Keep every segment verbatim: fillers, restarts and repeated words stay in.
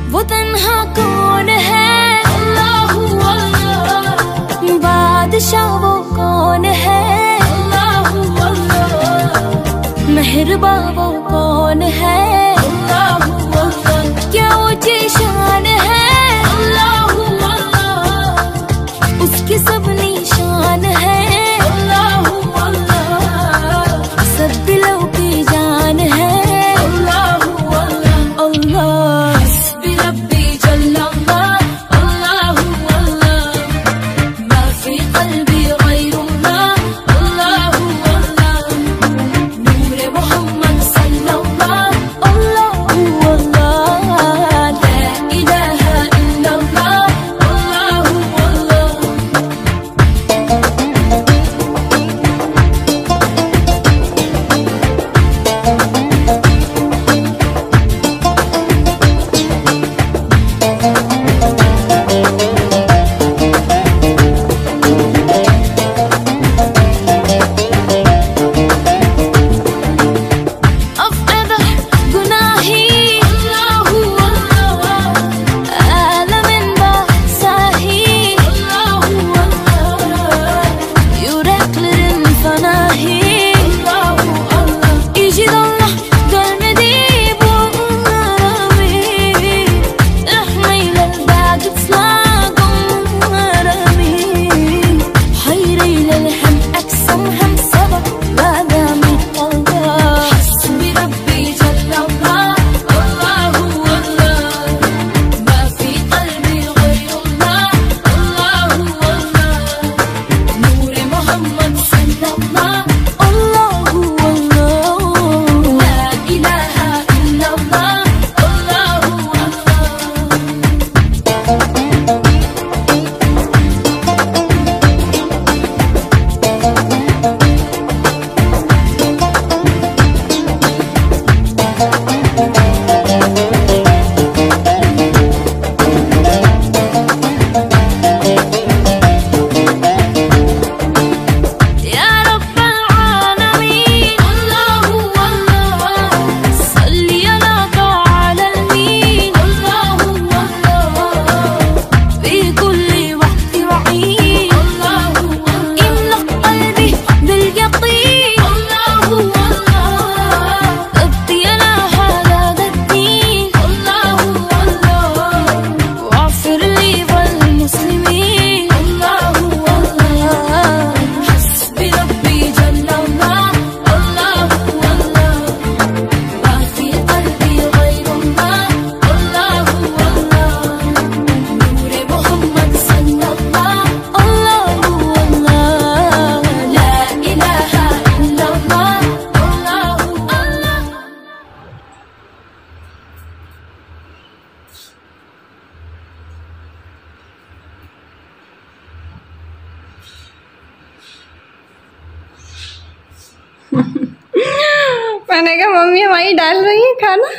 वो तन्हा कौन है, अल्लाहू अल्लाह। बादशाह वो कौन है, अल्लाहू अल्लाह। मेहरबा वो कौन है, अल्लाहू अल्लाह। क्या ऊंची शान है, अल्लाहू अल्लाह। उसकी सब निशान है, अल्लाहू अल्लाह। सब दिलों की जान है, अल्लाहू अल्लाह अल्लाह। हस्बी रब्बी जल्लल्लाह, अल्लाहू अल्लाह। मा फी क़ल्बी ग़ैरुल्लाह, अल्लाहू अल्लाह। नूर मोहम्मद सल्लल्लाह, अल्लाहू अल्लाह। ला इलाहा इल्लल्लाह, अल्लाहू मैंने कहा मम्मी हमारी डाल रही है खाना।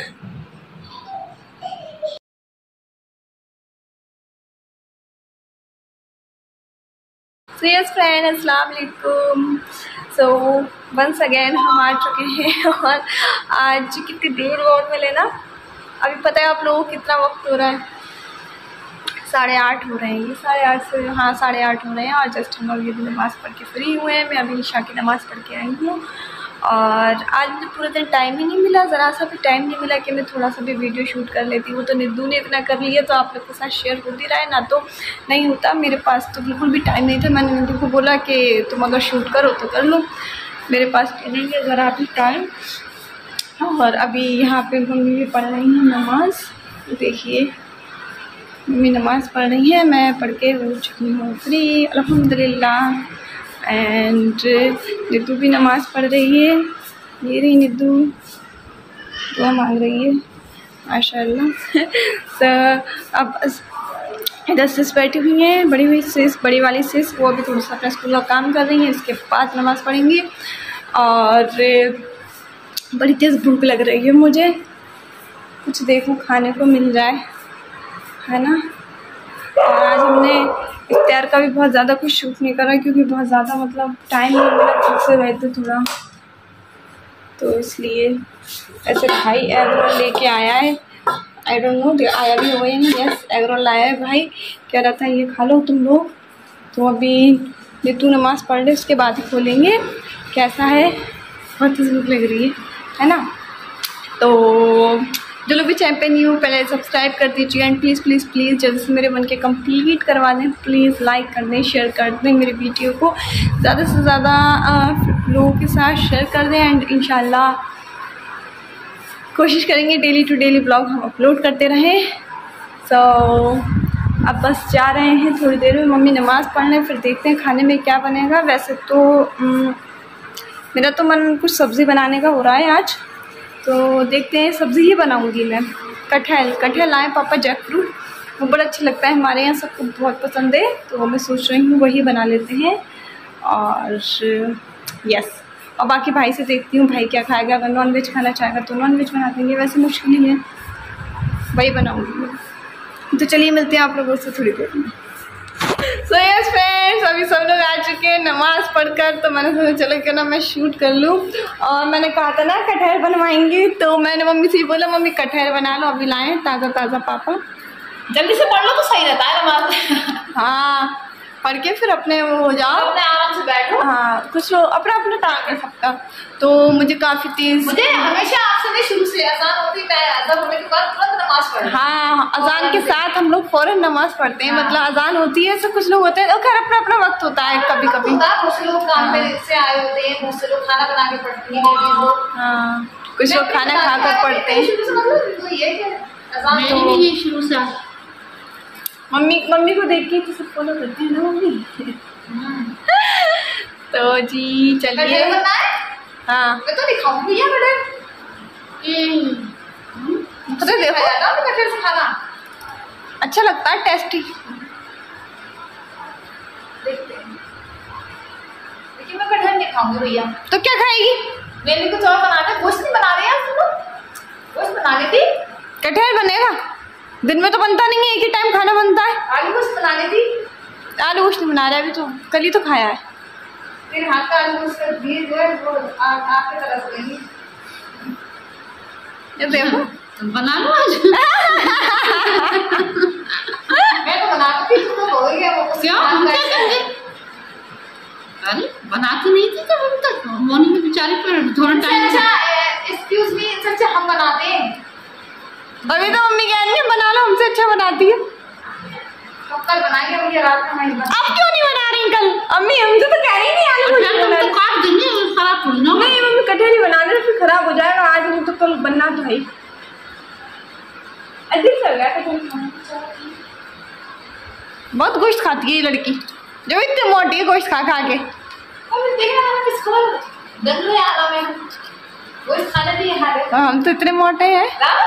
सो यस फ्रेंड, अस्सलाम वालेकुम। सो वंस अगेन हम आ चुके हैं और आज कितनी देर और मिले ना। अभी पता है आप लोगों को कितना वक्त हो रहा है, साढ़े आठ हो रहे हैं। ये साढ़े आठ से हाँ साढ़े आठ हो रहे हैं और जस्ट हम लोग ये नमाज़ पढ़ के फ्री हुए हैं। मैं अभी ईशा की नमाज़ पढ़ के आई हूँ और आज मुझे पूरे दिन टाइम ही नहीं मिला, ज़रा सा भी टाइम नहीं मिला कि मैं थोड़ा सा भी वीडियो शूट कर लेती। वो तो निद्दू ने इतना कर लिया तो आप लोग के साथ शेयर हो भी रहा है ना, तो नहीं होता। मेरे पास तो बिल्कुल भी टाइम नहीं था। मैंने निद्दू को बोला कि तुम अगर शूट करो तो कर लो, मेरे पास नहीं है ज़रा भी टाइम। और अभी यहाँ पे मम्मी भी पढ़ रही हैं नमाज़। देखिए मम्मी नमाज़ पढ़ रही है, मैं पढ़ के हो चुकी हूँ फ्री अल्हम्दुलिल्लाह। एंड निद्दू भी नमाज़ पढ़ रही है। ये रही निद्दू, दुआ मांग रही है माशाल्लाह। तो अब इधर सिस बैठी हुई हैं, बड़ी हुई सिस, बड़ी वाली सिस, वो अभी थोड़ा सा अपना स्कूल का काम कर रही हैं। इसके बाद नमाज़ पढ़ेंगी। और बड़ी तेज़ भूख लग रही है मुझे, कुछ देखो खाने को मिल जाए, है ना। और आज हमने इफ्तार का भी बहुत ज़्यादा कुछ शूट नहीं करा क्योंकि बहुत ज़्यादा मतलब टाइम नहीं मिला, खुद से रहते थोड़ा, तो इसलिए ऐसे भाई एवरा लेके आया है आई डोंट नो आया भी होगा या नहीं। यस एग रोल लाया है भाई, कह रहा था ये खा लो तुम लोग। तो अभी ये तू नमाज़ पढ़ ले उसके बाद ही खोलेंगे। कैसा है, बहुत तेज़ भूख लग रही है है ना। तो जो लोग भी चैनल पे न्यू पहले सब्सक्राइब कर दीजिए एंड प्लीज़ प्लीज़ प्लीज़ जल्दी से मेरे मन के कंप्लीट करवा दें। प्लीज़ लाइक कर दें, शेयर कर दें मेरे वीडियो को ज़्यादा से ज़्यादा लोगों के साथ शेयर कर दें। एंड इंशाल्लाह कोशिश करेंगे डेली टू डेली ब्लॉग हम अपलोड करते रहें। सो so, अब बस जा रहे हैं थोड़ी देर में मम्मी नमाज़ पढ़ने, फिर देखते हैं खाने में क्या बनेगा। वैसे तो उम, मेरा तो मन कुछ सब्ज़ी बनाने का हो रहा है आज, तो देखते हैं सब्ज़ी ही बनाऊंगी मैं। कटहल कटहल लाए पापा, जैक फ्रूट, वो बड़ा अच्छा लगता है हमारे यहाँ, सबको बहुत पसंद है। तो मैं सोच रही हूँ वही बना लेते हैं। और यस, और बाकी भाई से देखती हूँ भाई क्या खाएगा। अगर नॉन वेज खाना चाहेगा तो नॉन वेज बना देंगे, वैसे मुश्किल ही है, वही बनाऊँगी। तो चलिए मिलते हैं आप लोगों से थोड़ी देर में। सो यस फ्रेंड्स, अभी सब लोग आ चुके हैं नमाज़ पढ़कर, तो मैंने सोचा चलो क्यों ना मैं शूट कर लूँ। और मैंने कहा था ना कटहल बनवाएंगे, तो मैंने मम्मी से बोला मम्मी कटहल बना लो, अभी लाएँ ताज़ा ताज़ा। पापा जल्दी से पढ़ लो तो सही रहता है नमाज। हाँ, पढ़ के फिर अपने वो हो जाओ, अपने आराम से बैठो। हाँ, कुछ लोग अपना अपना टाइम है सबका। तो मुझे काफ़ी तेज़, मुझे हमेशा आपसे नहीं, शुरू से अजान होती है, अजान होने के बाद तुरंत नमाज पढ़ो। हाँ, अजान के साथ हम लोग फौरन नमाज पढ़ते हैं। हाँ। मतलब अजान होती है, सब कुछ लोग होते हैं, और खैर अपना अपना वक्त होता है कभी कभी। बहुत से लोग काम पे से आए होते हैं, बहुत से लोग खाना बना के पढ़ते हैं लोग। हाँ, कुछ लोग खाना खा कर पढ़ते हैं। मैंने भी ये शुरू से मम्मी मम्मी को देख के तो सब फॉलो करते हैं ना मम्मी। तो जी चलिए। हाँ, मैं तो दिखाऊंगी यार बेटा, तो देखो कटहल से खाना अच्छा लगता है, टेस्टी। देखते हैं, लेकिन मैं कटहल नहीं खाऊंगी भैया। तो क्या खाएगी? मैंने कुछ और बना रहे, गोश्त नहीं बना रहे यार तुम लोग, गोश्त बना रही थी। कटहल बनेगा, दिन में तो बनता नहीं है, एक ही टाइम खाना बनता है। आलू गोश्त बना रही थी। आलू गोश्त नहीं बना रहा है अभी, तो कल ही तो खाया है। फिर हाथ का आलू गोश्त का दिए जो है वो आपके तरफ लेंगे। ये देखो बना लो आज। मैं तो बनाती थी, तुम तो हो गया वो क्यों अरे बनाती नहीं थी तब तक मॉर्निंग में बेचारी पर थोड़ा टाइम। अच्छा एक्सक्यूज मी, सच हम बनाते हैं। अभी तो मम्मी कह रही है बना लो, हमसे अच्छा बनाती है। तो कल बनाएंगे भैया रात में। हमारी अब क्यों नहीं बना रही कल? अम्मी हमसे तो कह रही नहीं आलू गोश्त बना रही। काट देंगे, खराब थोड़ी ना। नहीं मम्मी कटहल ही बना रहे, फिर खराब हो जाएगा आज, नहीं तो कल बनना तो है। अजीब सा लग रहा है कटहल। बहुत गोश्त खाती है ये लड़की, जो इतनी मोटी है गोश्त खा खा के। हम तो इतने मोटे हैं।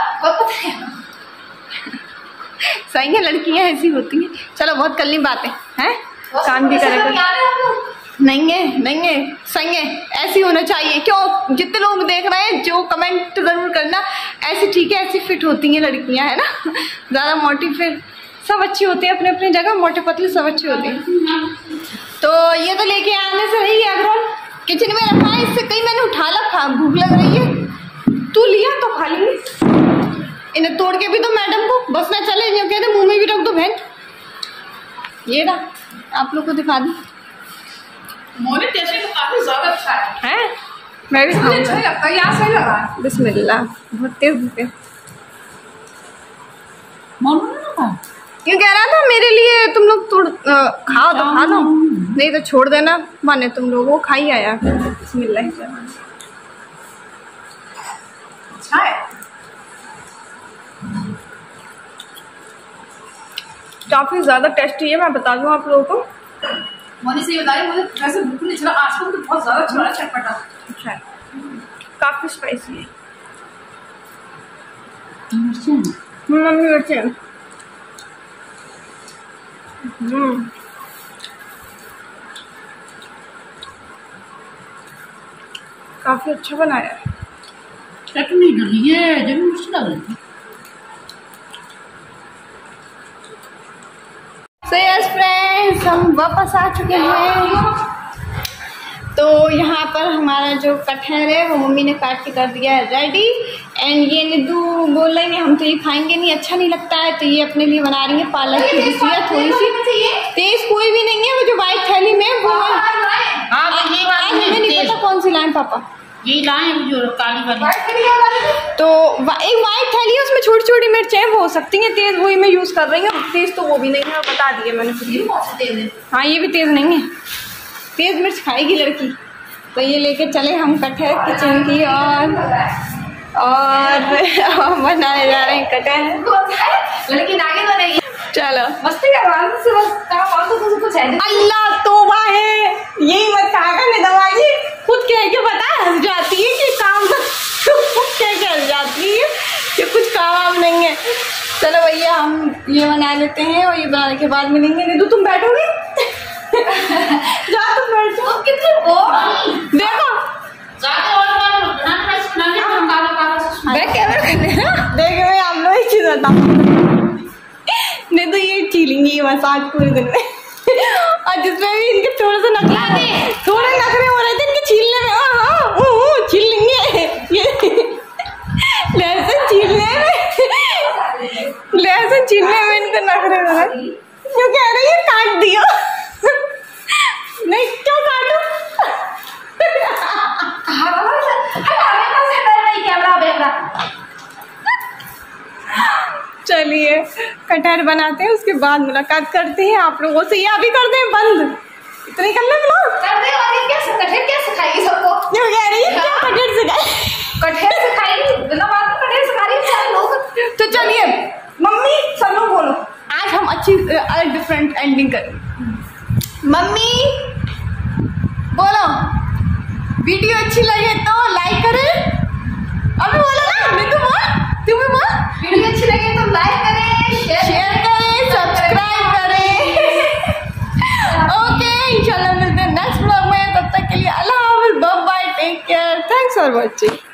सही है, लड़कियां ऐसी होती हैं। चलो बहुत कल नहीं बातें हैं, काम भी करेगा। नहीं है नहीं है, सही है, ऐसी होना चाहिए। क्यों, जितने लोग देख रहे हैं जो कमेंट जरूर करना, ऐसी ठीक है, ऐसी फिट होती हैं लड़कियां, है ना। ज़्यादा मोटी फिर सब अच्छी होती है अपने अपनी जगह, मोटे पतले सब अच्छे होते हैं। तो ये तो लेके आने से रही है अगर किचन में रखा है, इससे कहीं मैंने उठा ला, खा भूख लग रही है, तू लिया तो खा ली। इन्हें तोड़ के भी दो मैडम को, बस ना चले, इन्हें कहते मुंह में भी रख दो बहन। ये ना आप लोग को दिखा दी। मोने टेस्ट तो काफी ज्यादा अच्छा है। हैं? मैं भी खाऊंगा। अच्छा लगता है, यहाँ सही लगा। बिस्मिल्लाह, बहुत तेज भूख है। क्यों कह रहा था मेरे लिए तुम लोग तोड़ खाओ तो खा लो, नहीं तो छोड़ देना, माने तुम लोग वो खा ही आया। बिस्मिल्लाह। अच्छा है, काफी ज्यादा टेस्टी है, मैं बता दूं आप लोगों को। मोनी से बता रही, मुझे वैसे भूख नहीं चला, आजकल तो बहुत ज्यादा चला चटपटा। अच्छा है, काफी स्पाइसी है। मम्मी मिर्ची हम्म काफी अच्छा बनाया है। चटनी डली है, जब मिर्च लग रही थी। So yes फ्रेंड्स, हम वापस आ चुके हैं। तो यहाँ पर हमारा जो कटहल है वो मम्मी ने काट के कर दिया है रेडी। एंड ये निद्धू बोल रही है हम तो ये खाएंगे नहीं, अच्छा नहीं लगता है, तो ये अपने लिए बना रही है पालक की भुजिया थोड़ी सी। तेज कोई भी नहीं है, वो जो व्हाइट थैली में वो हमें नहीं पता कौन सी लाए पापा, ये लाए जो काली वाली। तो एक व्हाइट थैली है उसमें छोटी छोटी मिर्चें वो हो सकती हैं तेज, वही मैं यूज कर रही हूँ। तेज तो वो भी नहीं है, बता दिया मैंने खुद। हाँ ये भी तेज नहीं है, तेज मिर्च खाएगी लड़की। तो ये लेके चले हम कटहल किचन की और और बनाने जा रहे हैं कटहल। लड़की नागिन बनेगी। चलो मस्ती कर रहा हूँ, बस काम और तो कुछ कुछ है। अल्लाह तौबा है, यही मत कहा कर दवाई, खुद कह के पता हंस जाती है कि काम खुद कह के हंस जाती है कि कुछ काम नहीं है। चलो भैया हम ये बना लेते हैं और ये बनाने के बाद मिलेंगे। निधु तुम बैठोगे? जा तुम बैठ जाओ। कितने देखो देखो मैं आप लोग एक चीज बताऊँ, नहीं तो ये चीलेंगी मसाज पूरे दिन में और जिसमें भी इनके थोड़े से नखरा थोड़े नखरे हो रहे थे इनके छीलने में। हाँ हाँ छील लेंगे ये लहसुन छीलने में, लहसुन छीलने में इनके नखरे हो रहे। क्यों कह रही है काट दियो? नहीं क्यों काटो? चलिए कटहल बनाते हैं, उसके बाद मुलाकात करते हैं आप लोगों से। ये अभी कर दें बंद, इतने करने ब्लॉग कर दे। और ये कैसे कटहल कैसे खाएगी सबको? क्यों कह रही है कटहल से कटहल से खाएगी बिना बात में, कटहल से खा रही है सारे लोग। तो चलिए मम्मी सब लोग बोलो, आज हम अच्छी डिफरेंट एंडिंग करें। मम्मी बोलो वीडियो अच्छी लगे तो लाइक करें। अभी बोलो ना, मैं तो बोल तुम्हें बोल। वीडियो अच्छी लगे तो लाइक करें, शेयर करें, सब्सक्राइब करें। ओके इंशाल्लाह मिलते हैं नेक्स्ट ब्लॉग में, तब तक के लिए अल्लाह हाफ़िज़, bye bye, take care, thanks for watching.